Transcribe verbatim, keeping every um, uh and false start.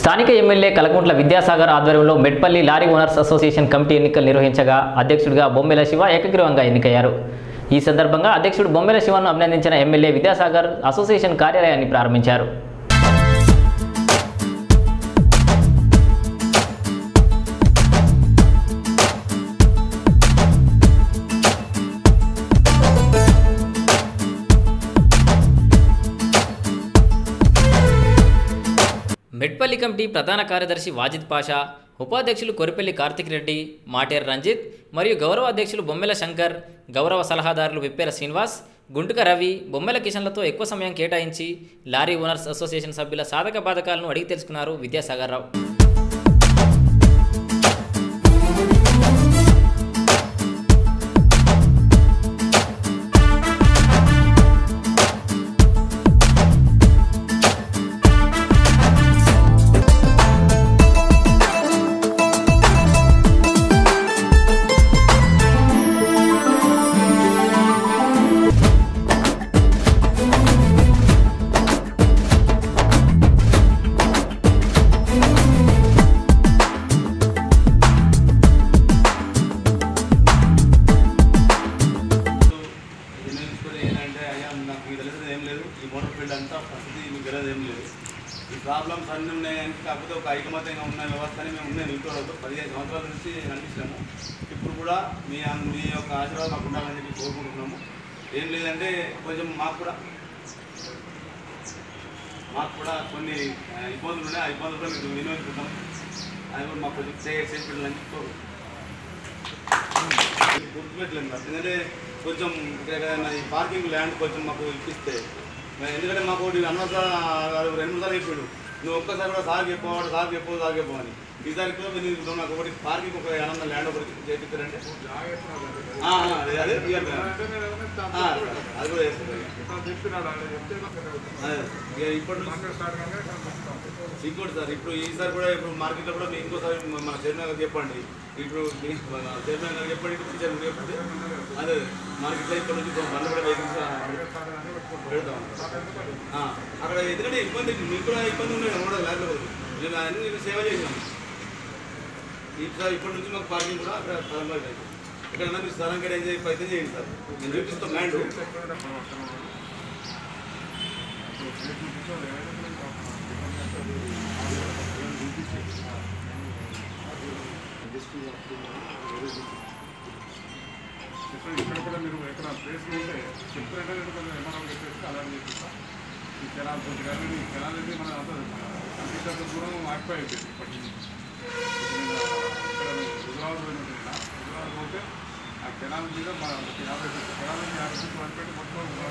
స్థానిక ఎమ్మెల్యే కలకుంట్ల విద్యాసాగర్ ఆధ్వర్యంలో Metpally lorry owners association committee ఎన్నికలు నిర్వహించగా అధ్యక్షుడిగా బొమ్మెల శివ ఏకగ్రీవంగా ఎన్నికయ్యారు. ఈ సందర్భంగా అధ్యక్షుడు బొమ్మెల శివను అభినందించిన ఎమ్మెల్యే విద్యాసాగర్ అసోసియేషన్ కార్యాలయాన్ని ప్రారంభించారు. మెట్పల్లి కమిటీ ప్రధాన కార్యదర్శి వాజిద్ పాషా, ఉపాధ్యక్షులు కొరిపెల్లి కార్తిక్ రెడ్డి, మాటేర్ రంజిత్ మరియు గౌరవ అధ్యక్షులు బొమ్మెల శంకర్, గౌరవ సలహాదారులు విప్పేర శ్రీనివాస్, గుంటుక రవి, బొమ్మెల కిషన్లతో ఎక్కువ సమయం కేటాయించి లారీ ఓనర్స్ అసోసియేషన్ సభ్యుల సాధక బాధకాలను అడిగి తెలుసుకున్నారు విద్యాసాగర్ రావు. ప్రాబ్లమ్స్ అన్నీ ఉన్నాయి కానీ కాకపోతే ఒక ఐకమత్యంగా ఉన్న వ్యవస్థని మేము ఉన్నాయి ఇంట్లో పదిహేను సంవత్సరాల నుంచి నడిపిస్తాము. ఇప్పుడు కూడా మీ మీ యొక్క ఆశీర్వాదం మాకు ఉండాలని చెప్పి కోరుకుంటున్నాము. ఏం లేదంటే కొంచెం మాకు కూడా మాకు కూడా కొన్ని ఇబ్బందులు ఉన్నాయి. ఆ ఇబ్బందులు కూడా మేము వినియోగించుకుంటాం. అది కూడా మాకు కొంచెం చేసి పెట్టాలని చెప్పి గుర్తుపెట్టలేము సార్. ఎందుకంటే కొంచెం ఈ పార్కింగ్ ల్యాండ్ కొంచెం మాకు ఇప్పిస్తే, ఎందుకంటే మాకు ఒకటి అనవసర రెండు మూడు సార్లు చెప్పాడు, నువ్వు ఒక్కసారి కూడా సాగు చెప్పవాడు సాగు చెప్పవు సాగు చెప్పవు అని. ఈసారి కూడా మీరు నాకు ఒకటి పార్కింగ్ ఒక ఆనందం ల్యాండ్ ఒకటి చేపిస్తారంటే అదే అదే అది కూడా చేస్తారు. ఇప్పుడు ఇంకోటి సార్, ఇప్పుడు ఈసారి కూడా ఇప్పుడు మార్కెట్లో కూడా మీరు ఇంకోసారి మన చైర్మన్ గారు చెప్పండి, ఇప్పుడు చైర్మన్ గారు చెప్పండి, టీచర్ చెప్పండి, అదే మార్కెట్లో ఇప్పటి నుంచి బండ్లు కూడా వెహికల్స్ పెడతాం. అక్కడ ఎందుకంటే ఇబ్బంది మీకు కూడా ఇబ్బంది ఉన్నాయి కూడా లేకపోతే మేము అన్ని సేవ చేసినాం. ఈసారి ఇప్పటి నుంచి మాకు పార్కింగ్ కూడా అక్కడ ప్రారంభం అవుతుంది. ఎక్కడన్నా మీరు స్థలం కేటాయించి చేసి ప్రయత్నం చేయండి సార్. నేను చూపిస్తాం ల్యాండ్. ఇక్కడ కూడా మీరు ఎక్కడ ప్లేస్ ఉంటే చెప్తారంటే ఎంఆర్ఓ చెప్పేసి అలా చేపిస్తాం. ఈ కెనాల్ తోటి కానీ ఈ కెనాల్ అయితే మన అంత దూరం ఆక్యుపై అయిపోయింది. ఇప్పటి నుంచి ఇక్కడ హుజరాబాద్ పోయినట్టు హుజరాబాద్ పోతే ఆ కెనాల్ మీద మన యాభై కెనాల్ యాభై ఫీట్లు వన్ పెట్టి మొత్తం